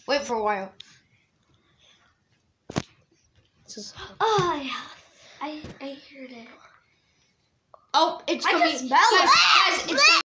Wait for a while. Oh yeah, I heard it. Oh, it's I coming. can smell it. Guys, it's